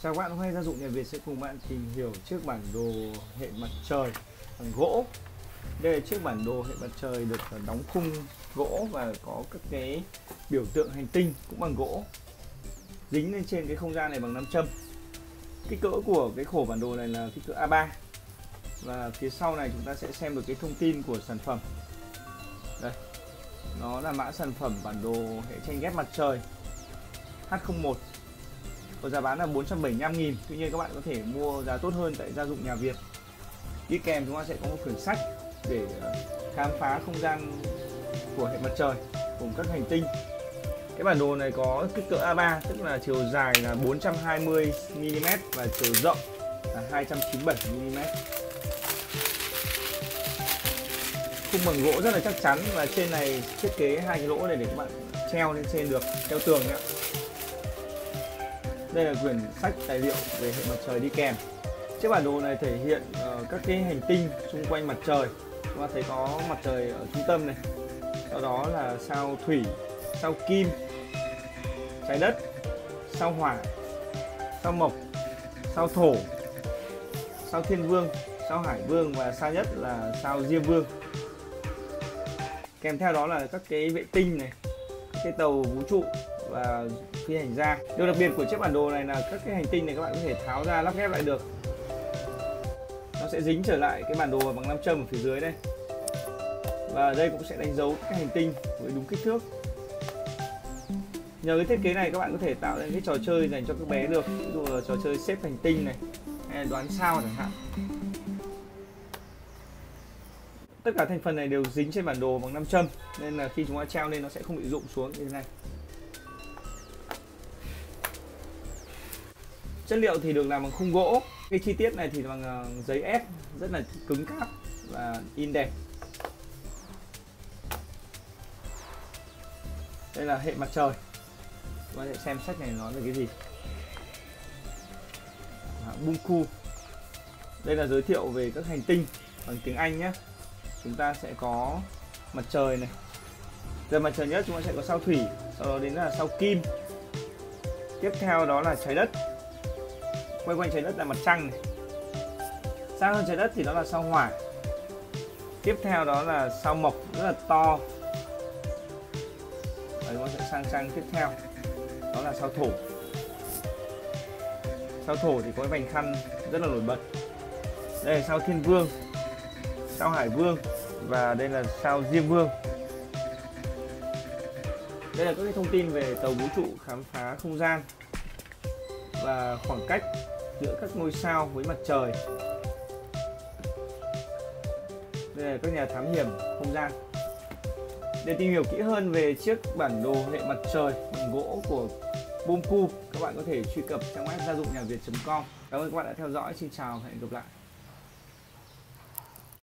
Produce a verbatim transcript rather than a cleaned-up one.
Chào các bạn, hôm nay Gia dụng Nhà Việt sẽ cùng bạn tìm hiểu chiếc bản đồ hệ mặt trời bằng gỗ. Đây là chiếc bản đồ hệ mặt trời được đóng khung gỗ và có các cái biểu tượng hành tinh cũng bằng gỗ, dính lên trên cái không gian này bằng nam châm. Kích cỡ của cái khổ bản đồ này là kích cỡ A ba, và phía sau này chúng ta sẽ xem được cái thông tin của sản phẩm. Đây, nó là mã sản phẩm bản đồ hệ tranh ghép mặt trời H không một. Có giá bán là bốn trăm bảy mươi lăm nghìn. Tuy nhiên các bạn có thể mua giá tốt hơn tại Gia dụng Nhà Việt. Đi kèm chúng ta sẽ có một quyển sách để khám phá không gian của hệ mặt trời cùng các hành tinh. Cái bản đồ này có kích cỡ A ba, tức là chiều dài là bốn trăm hai mươi mi li mét và chiều rộng là hai trăm chín mươi bảy mi li mét. Khung bằng gỗ rất là chắc chắn, và trên này thiết kế hai cái lỗ này để các bạn treo lên trên được, treo tường nhé. Đây là quyển sách tài liệu về hệ mặt trời đi kèm. Chiếc bản đồ này thể hiện uh, các cái hành tinh xung quanh mặt trời. Chúng ta thấy có mặt trời ở trung tâm này, sau đó là sao Thủy, sao Kim, Trái Đất, sao Hỏa, sao Mộc, sao Thổ, sao Thiên Vương, sao Hải Vương và xa nhất là sao Diêm Vương. Kèm theo đó là các cái vệ tinh này, các cái tàu vũ trụ và phi hành gia. Điều đặc biệt của chiếc bản đồ này là các cái hành tinh này các bạn có thể tháo ra lắp ghép lại được. Nó sẽ dính trở lại cái bản đồ bằng nam châm ở phía dưới đây. Và đây cũng sẽ đánh dấu các hành tinh với đúng kích thước. Nhờ cái thiết kế này các bạn có thể tạo ra cái trò chơi dành cho các bé được, ví dụ là trò chơi xếp hành tinh này, hay là đoán sao chẳng hạn. Tất cả thành phần này đều dính trên bản đồ bằng nam châm, nên là khi chúng ta treo lên nó sẽ không bị rụng xuống như thế này. Chất liệu thì được làm bằng khung gỗ. Cái chi tiết này thì bằng giấy ép rất là cứng cáp và in đẹp. Đây là hệ mặt trời. Chúng ta sẽ xem sách này nói về cái gì. Bunku. Đây là giới thiệu về các hành tinh bằng tiếng Anh nhé. Chúng ta sẽ có mặt trời này. Giờ mặt trời nhất chúng ta sẽ có sao Thủy, sau đó đến là sao Kim. Tiếp theo đó là Trái Đất. Quay quanh Trái Đất là mặt trăng này. Xa hơn Trái Đất thì đó là sao Hỏa. Tiếp theo đó là sao Mộc rất là to. Và chúng ta sẽ sang sang tiếp theo, đó là sao Thổ. Sao Thổ thì có cái vành khăn rất là nổi bật. Đây là sao Thiên Vương, sao Hải Vương và đây là sao Diêm Vương. Đây là các cái thông tin về tàu vũ trụ khám phá không gian và khoảng cách giữa các ngôi sao với mặt trời. Đây là các nhà thám hiểm không gian. Để tìm hiểu kỹ hơn về chiếc bản đồ hệ mặt trời bằng gỗ của Bunku, các bạn có thể truy cập trang web gia dụng nhà việt chấm com. Cảm ơn các bạn đã theo dõi. Xin chào và hẹn gặp lại.